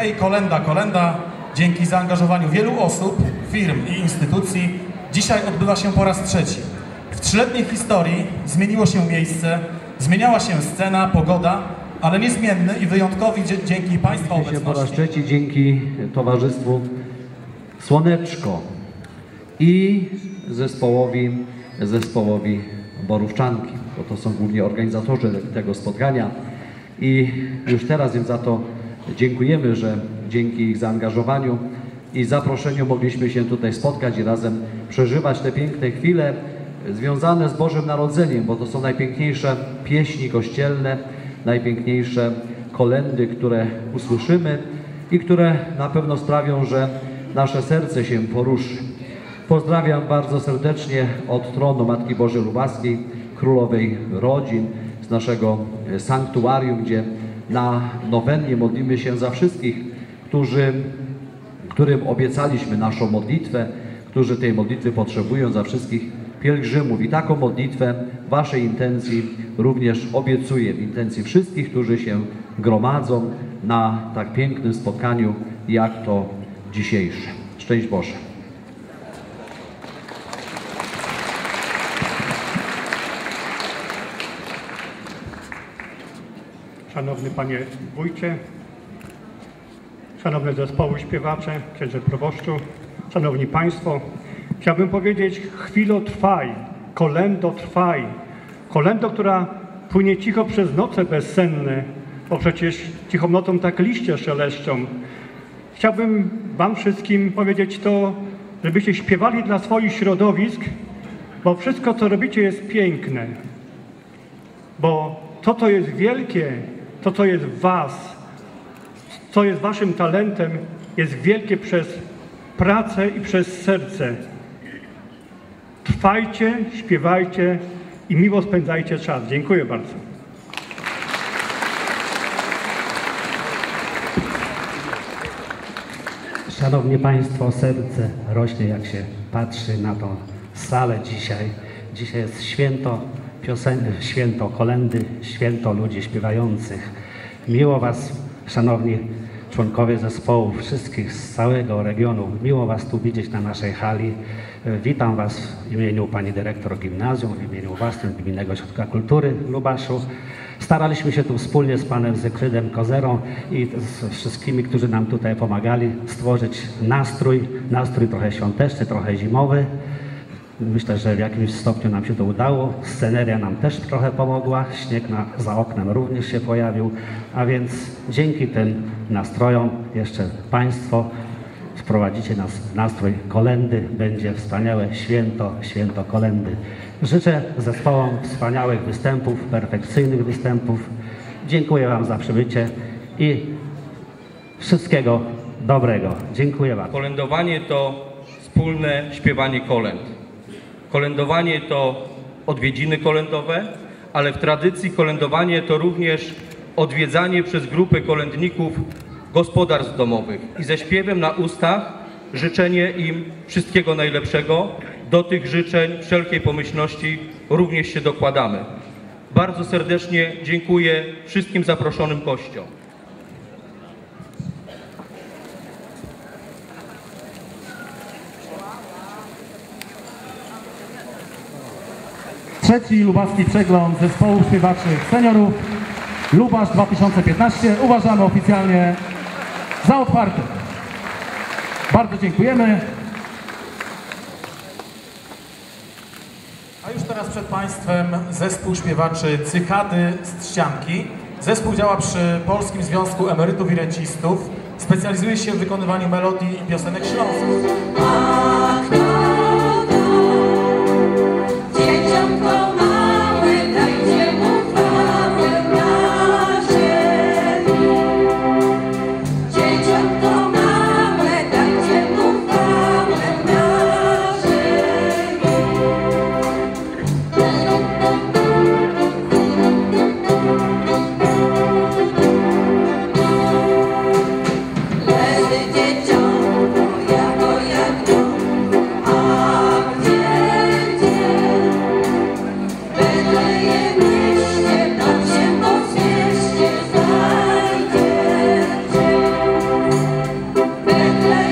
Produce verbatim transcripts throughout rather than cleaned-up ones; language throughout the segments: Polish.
Hej, kolenda, kolenda, dzięki zaangażowaniu wielu osób, firm i instytucji dzisiaj odbywa się po raz trzeci. W trzyletniej historii zmieniło się miejsce, zmieniała się scena, pogoda, ale niezmienny i wyjątkowy dzięki Państwa obecności. Po raz trzeci dzięki Towarzystwu Słoneczko i zespołowi, zespołowi Borówczanki, bo to są głównie organizatorzy tego spotkania i już teraz im za to dziękujemy, że dzięki ich zaangażowaniu i zaproszeniu mogliśmy się tutaj spotkać i razem przeżywać te piękne chwile związane z Bożym Narodzeniem, bo to są najpiękniejsze pieśni kościelne, najpiękniejsze kolendy, które usłyszymy i które na pewno sprawią, że nasze serce się poruszy. Pozdrawiam bardzo serdecznie od tronu Matki Bożej Lubaskiej, Królowej Rodzin, z naszego sanktuarium, gdzie na nowennie modlimy się za wszystkich, którzy, którym obiecaliśmy naszą modlitwę, którzy tej modlitwy potrzebują, za wszystkich pielgrzymów. I taką modlitwę w Waszej intencji również obiecuję, w intencji wszystkich, którzy się gromadzą na tak pięknym spotkaniu, jak to dzisiejsze. Szczęść Boże! Szanowny Panie Wójcie, szanowne zespoły śpiewacze, księże proboszczu, szanowni Państwo, chciałbym powiedzieć: chwilo trwaj, kolędo trwaj, kolędo, która płynie cicho przez noce bezsenne, bo przecież cichą nocą tak liście szeleszczą. Chciałbym Wam wszystkim powiedzieć to, żebyście śpiewali dla swoich środowisk, bo wszystko, co robicie, jest piękne, bo to, co jest wielkie, to, co jest w Was, co jest Waszym talentem, jest wielkie przez pracę i przez serce. Trwajcie, śpiewajcie i miło spędzajcie czas. Dziękuję bardzo. Szanowni Państwo, serce rośnie, jak się patrzy na tą salę dzisiaj. Dzisiaj jest święto piosen... święto kolendy, święto ludzi śpiewających. Miło Was, szanowni członkowie zespołu, wszystkich z całego regionu, miło Was tu widzieć na naszej hali. Witam Was w imieniu Pani Dyrektor Gimnazjum, w imieniu własnym Gminnego Ośrodka Kultury w Lubaszu. Staraliśmy się tu wspólnie z Panem Zekrydem Kozerą i z wszystkimi, którzy nam tutaj pomagali, stworzyć nastrój, nastrój trochę świąteczny, trochę zimowy. Myślę, że w jakimś stopniu nam się to udało. Sceneria nam też trochę pomogła. Śnieg na, za oknem również się pojawił. A więc dzięki tym nastrojom jeszcze Państwo wprowadzicie nas w nastrój kolendy. Będzie wspaniałe święto, święto kolendy. Życzę zespołom wspaniałych występów, perfekcyjnych występów. Dziękuję Wam za przybycie i wszystkiego dobrego. Dziękuję bardzo. Kolędowanie to wspólne śpiewanie kolęd. Kolędowanie to odwiedziny kolędowe, ale w tradycji kolędowanie to również odwiedzanie przez grupy kolędników gospodarstw domowych i ze śpiewem na ustach życzenie im wszystkiego najlepszego. Do tych życzeń wszelkiej pomyślności również się dokładamy. Bardzo serdecznie dziękuję wszystkim zaproszonym gościom. Trzeci lubaski przegląd zespołów śpiewaczych seniorów Lubasz dwa tysiące piętnaście uważamy oficjalnie za otwarty. Bardzo dziękujemy. A już teraz przed Państwem zespół śpiewaczy Cykady z Trzcianki. Zespół działa przy Polskim Związku Emerytów i Rencistów. Specjalizuje się w wykonywaniu melodii i piosenek śląskich. Leży dzieciątko, jako jak dom, a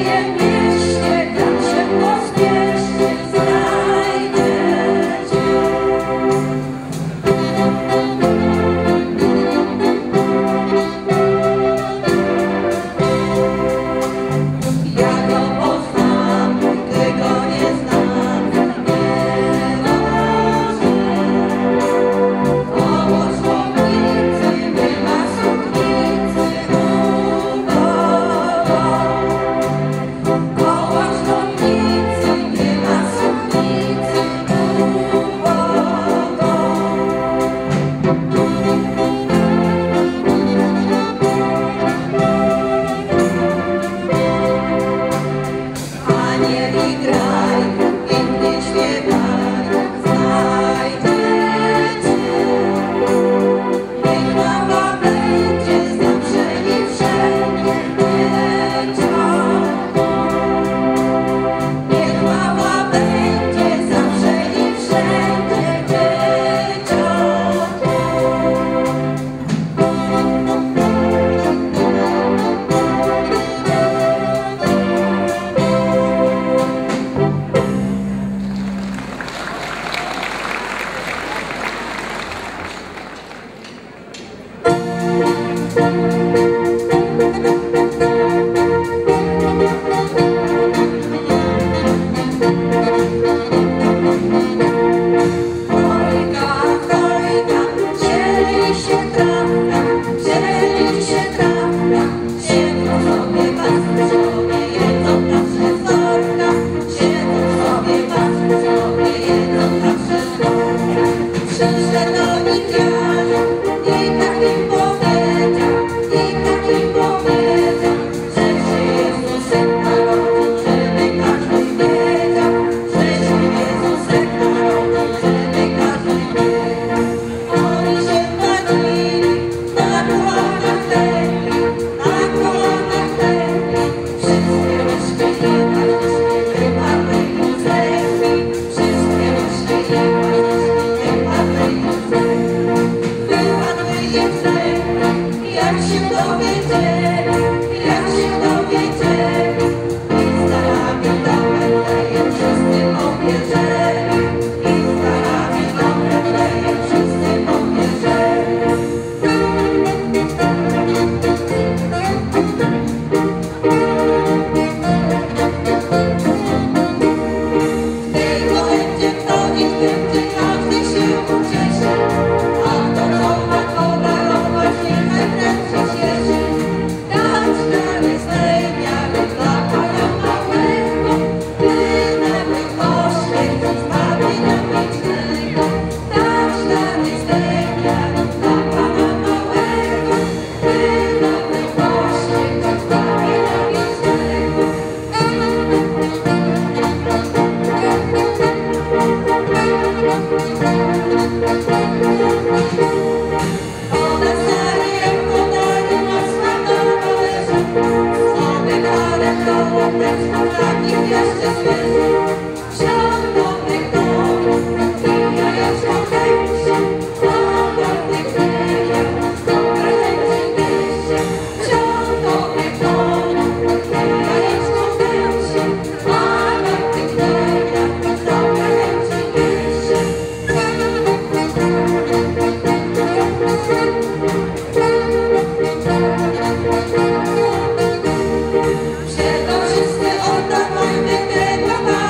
Wszystkie oddawajmy te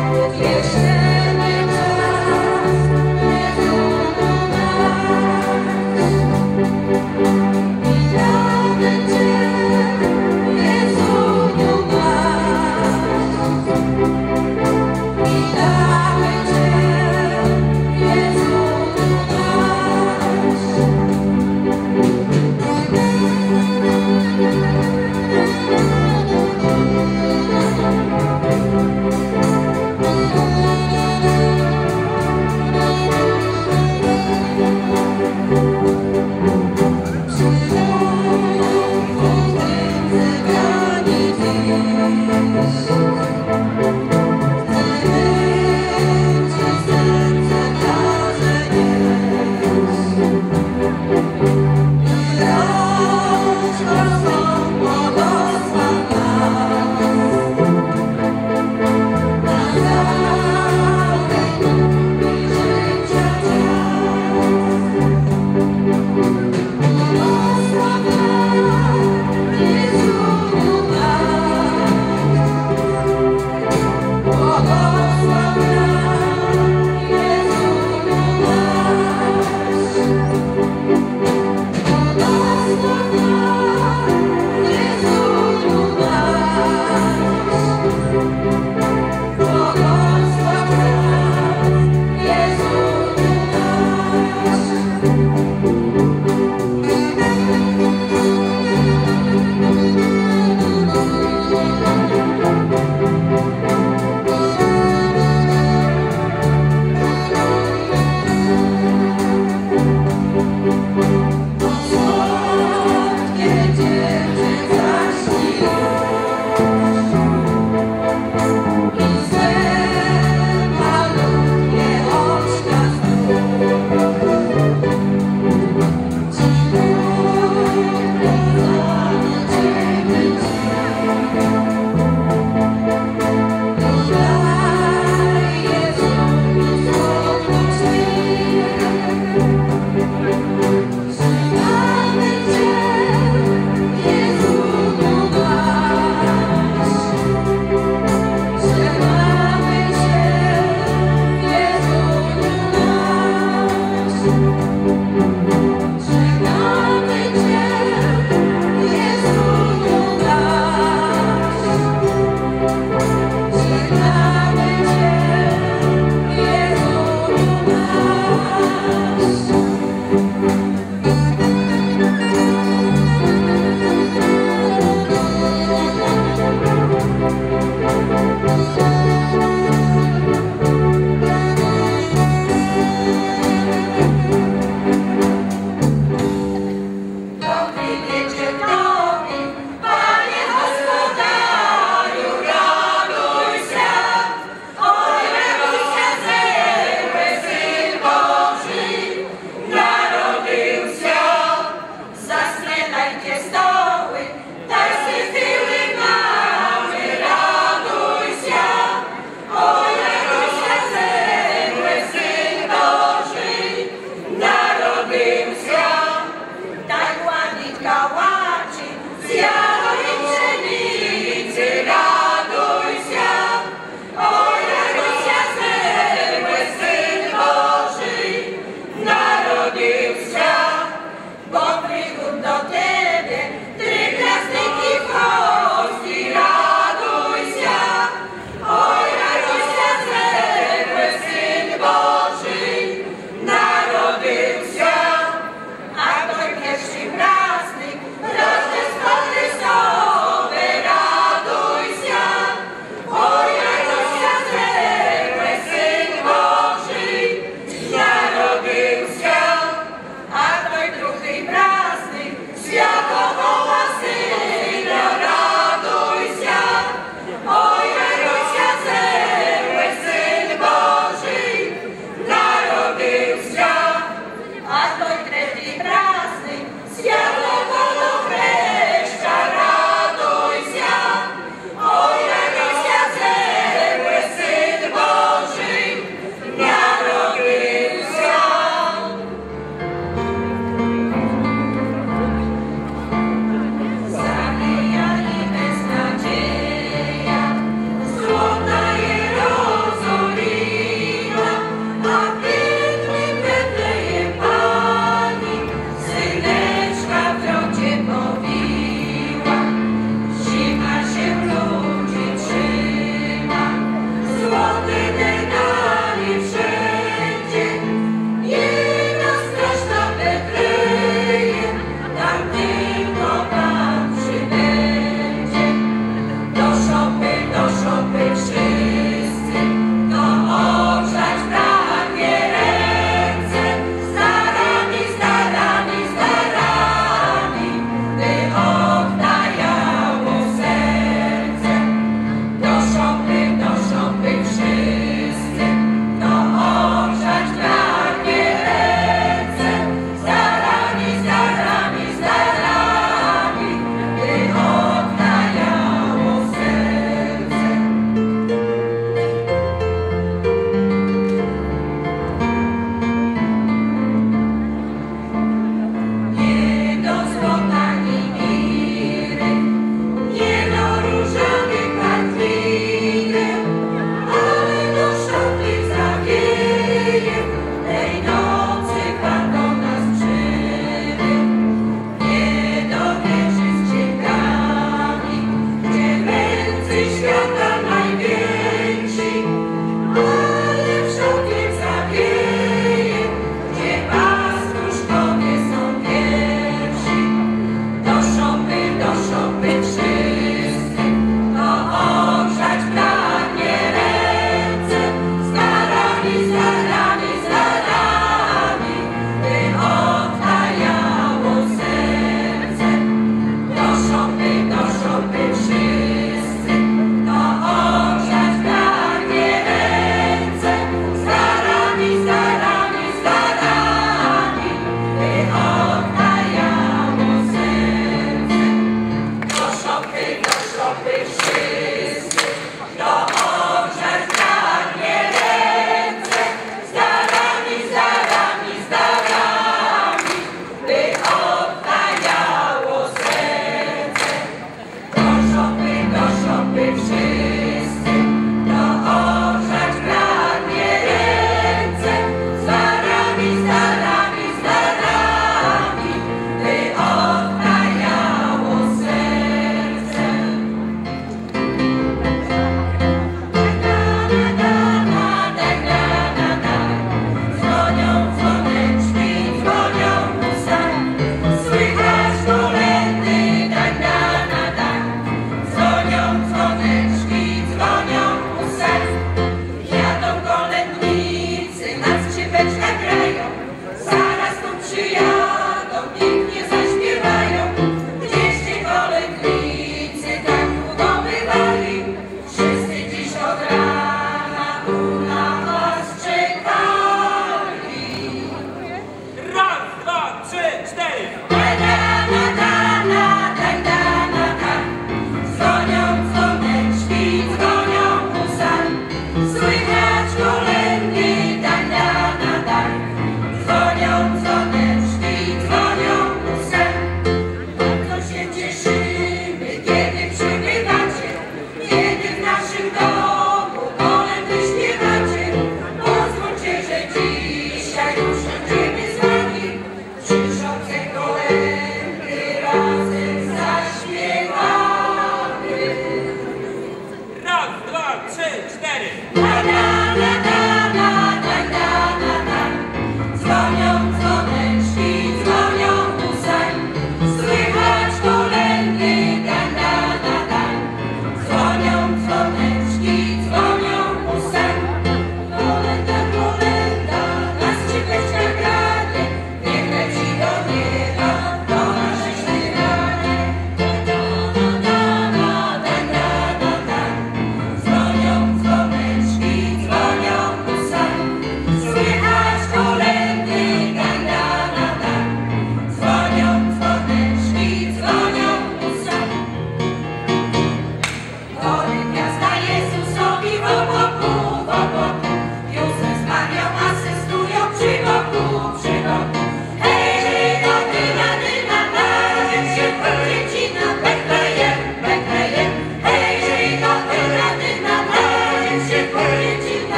Thank you.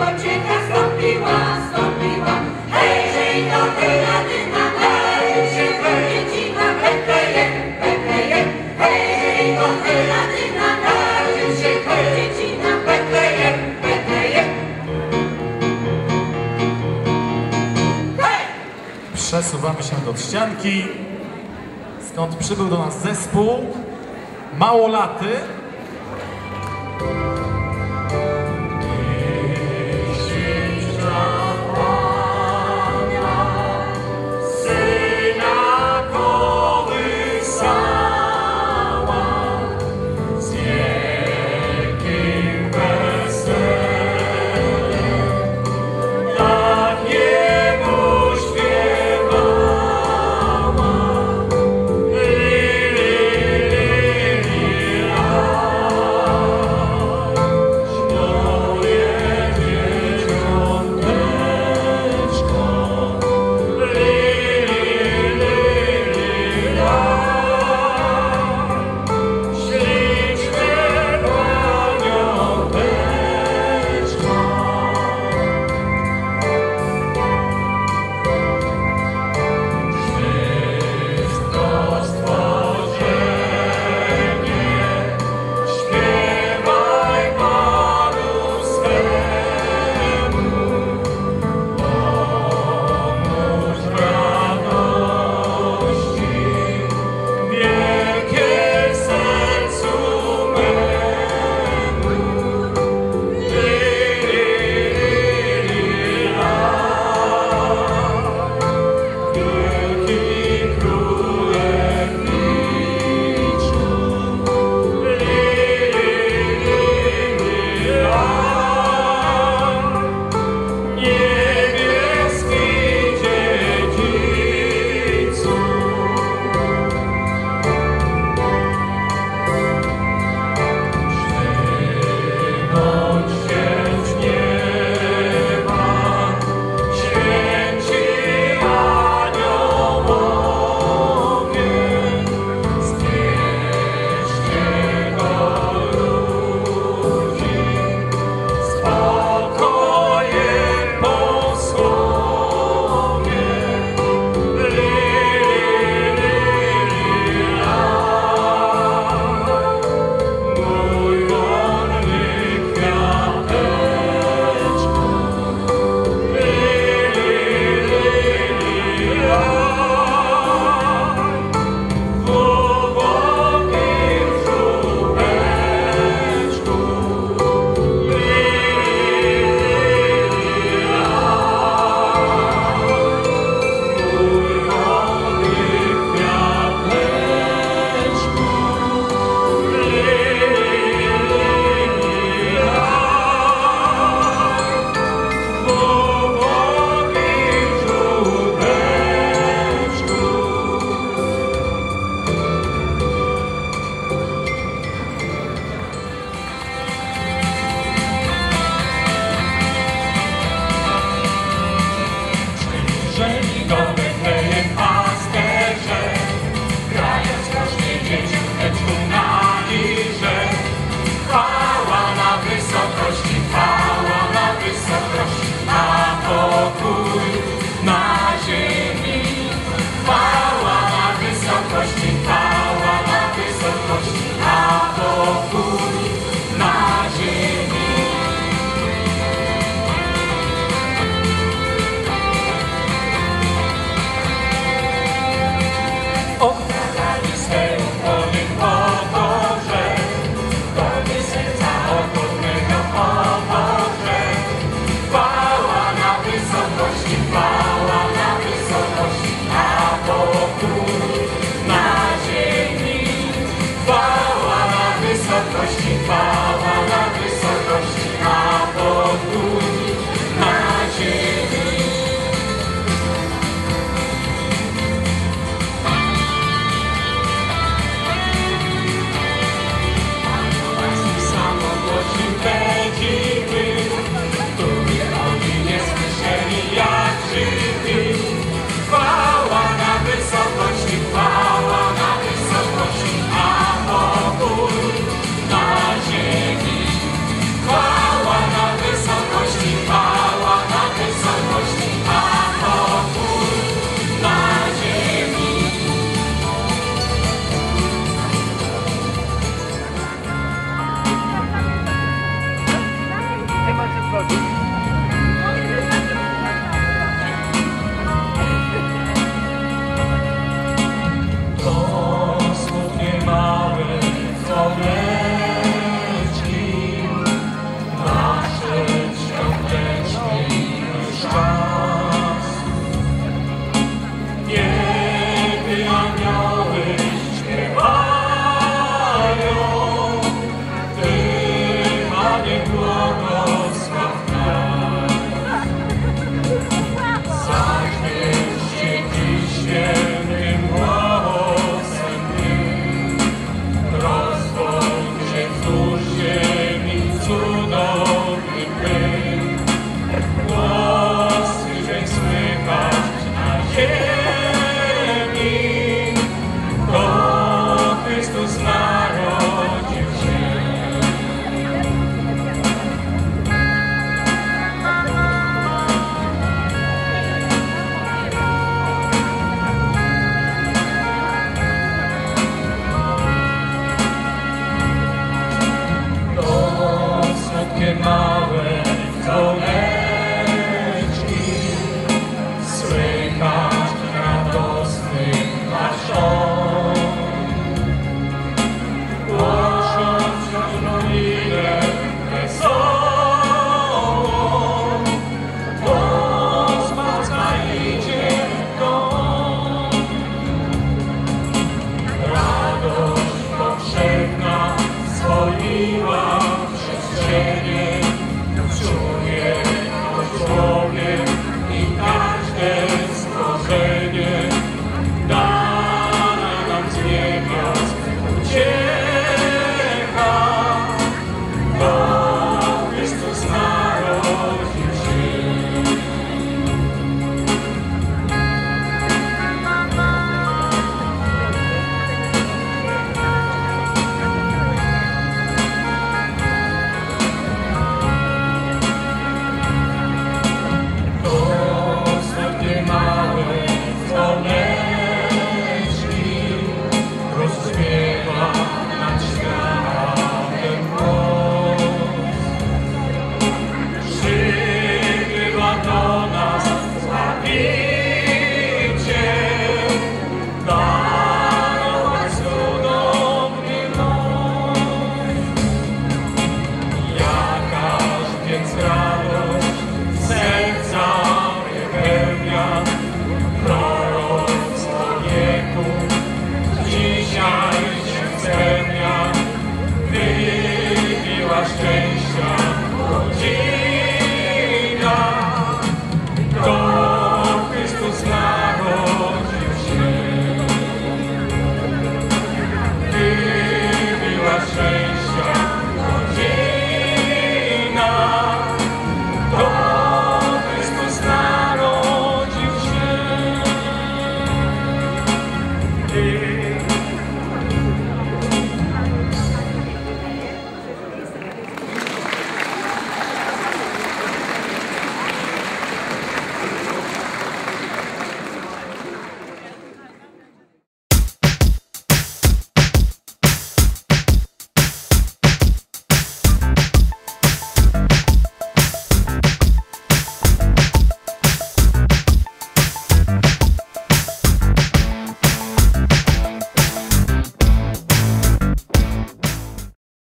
pocieka stąpiła, stąpiła. Hej, hej, to Herodyna, narodził się dziecina w Betlejem, Betlejem. Hej, hej, to Herodyna, narodził się dziecina w Betlejem, Betlejem. Hej! Przesuwamy się do Trzcianki, skąd przybył do nas zespół Małolaty.